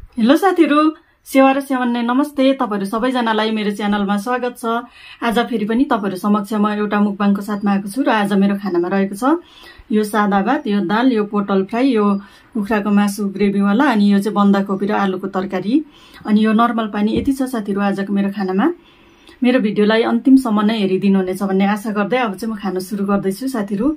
Hello साथीहरु, सेवा र सेवन्ने नमस्ते। तपाईहरु सबैजनालाई मेरो च्यानलमा स्वागत छ। आज फेरि पनि तपाईहरु समक्ष म एउटा मुकबाङको साथमा आएको छु र आज मेरो खानामा रहेको छ यो सादा भात, यो दाल, यो पोटल फ्राई, यो कुखुराको मासु ग्रेभीवाला अनि यो चाहिँ बन्दाकोपी र आलुको तरकारी अनि यो नर्मल पानी। यति छ साथीहरु आजको मेरो खानामा। मेरो भिडियोलाई अन्तिमसम्म नै हेरिदिनु हुनेछ भन्ने आशा गर्दै अब चाहिँ म खान सुरु गर्दैछु साथीहरु।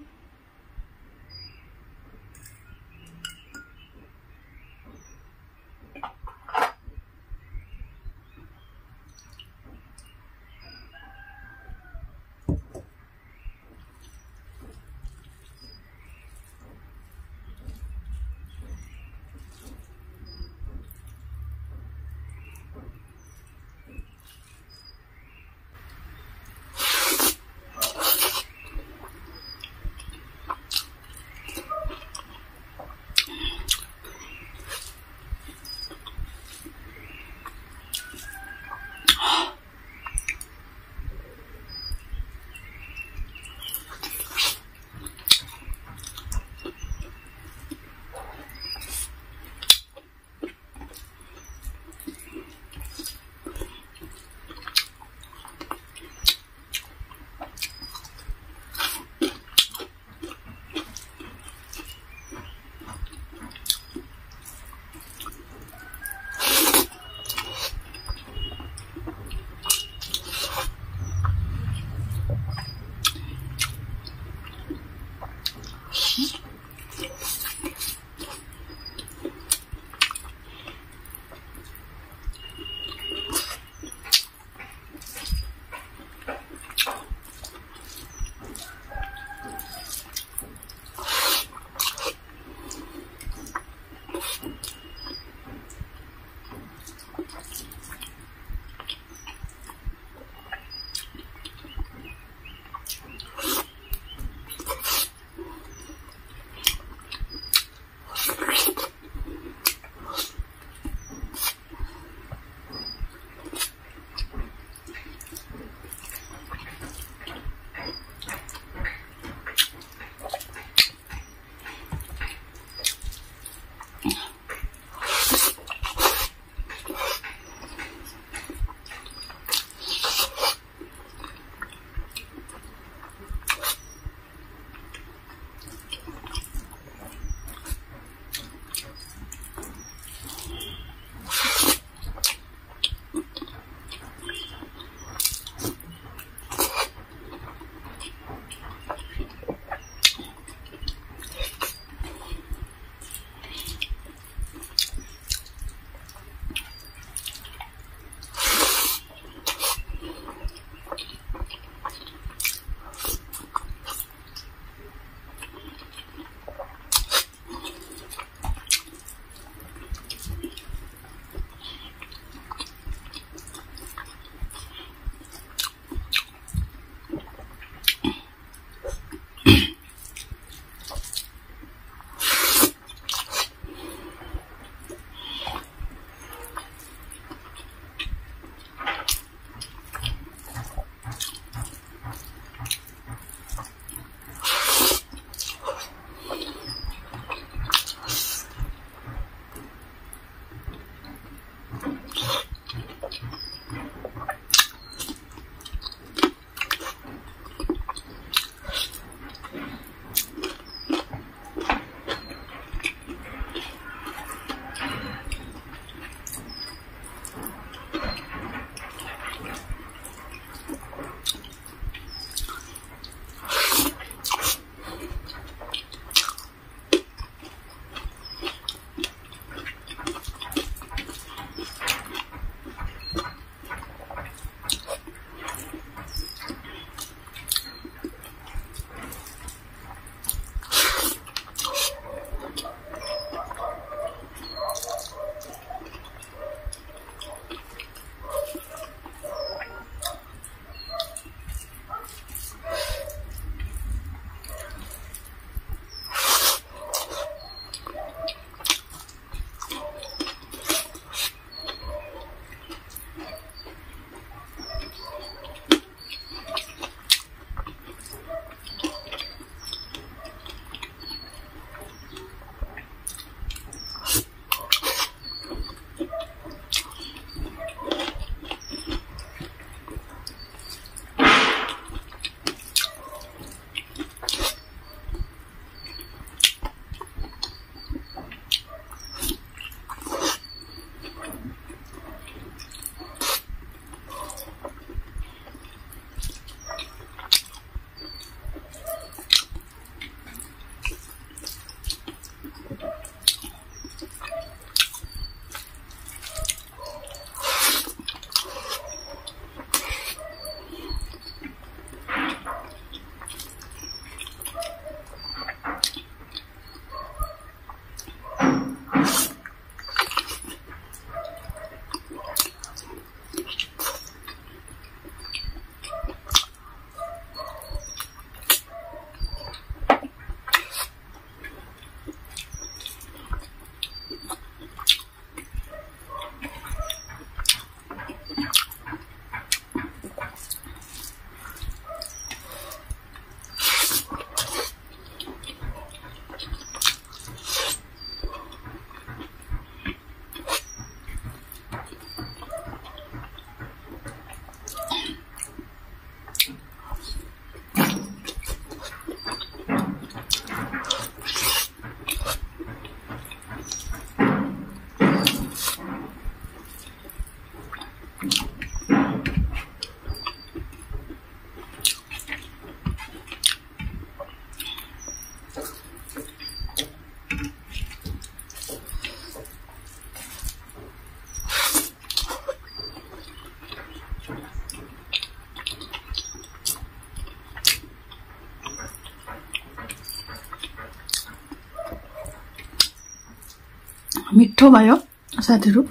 मिठो भयो साथीहरु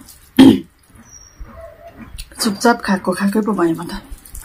चुपचाप खाकै पो भयो म त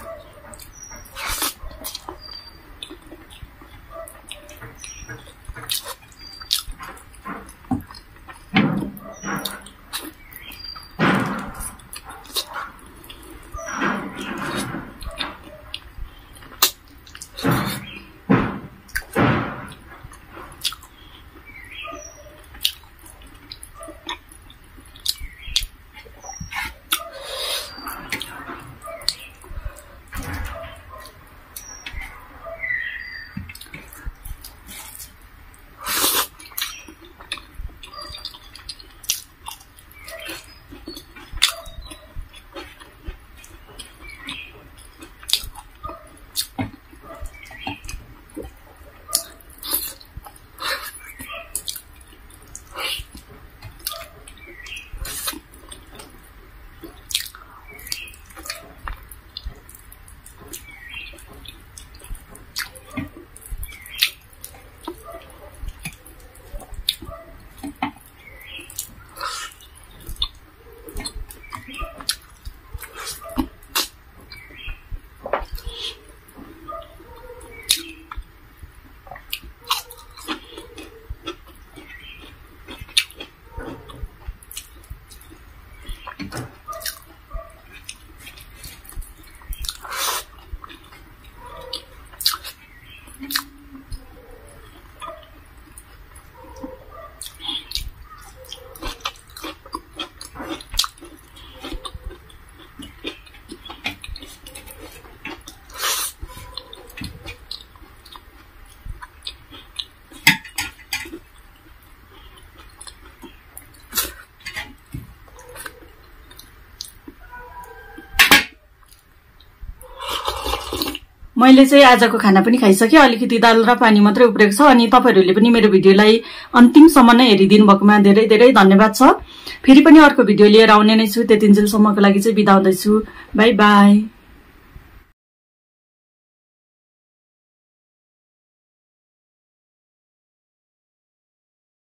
मैले चाहिँ आजको खाना पनि खाइसके अलिकति दाल र पानी मात्रै उब्रेको छ अनि तपाईहरुले पनि मेरो भिडियोलाई अन्तिमसम्म नै हेरिदिनु भएकोमा धेरै धेरै धन्यवाद छ फेरि पनि अर्को भिडियो लिएर आउने नै छु त्यतिन्जेलसम्मको लागि चाहिँ बिदा हुँदैछु बाइ बाइ